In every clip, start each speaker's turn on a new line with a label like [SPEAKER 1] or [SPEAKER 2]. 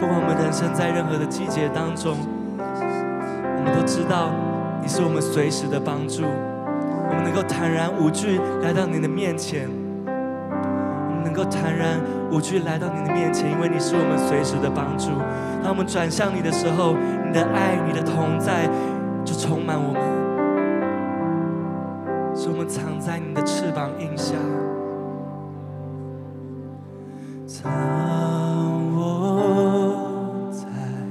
[SPEAKER 1] 不管我们人生在任何的季节当中，我们都知道你是我们随时的帮助，我们能够坦然无惧来到你的面前，我们能够坦然无惧来到你的面前，因为你是我们随时的帮助。当我们转向你的时候，你的爱、你的同在就充满我们，使我们藏在你的翅膀荫下。藏我在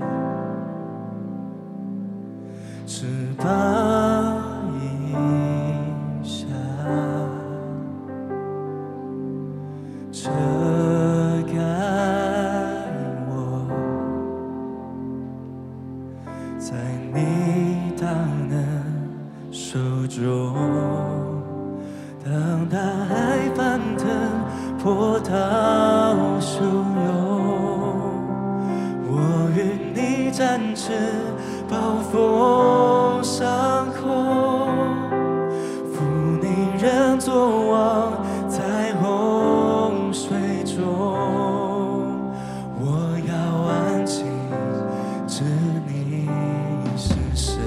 [SPEAKER 1] 翅膀荫下，遮盖我，在你大能手中。当大海翻腾，波涛汹涌，我与你展翅，暴风上空，负你人作王，在洪水中，我要安静，知你是神。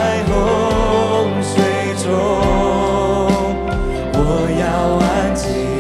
[SPEAKER 1] 我要安静。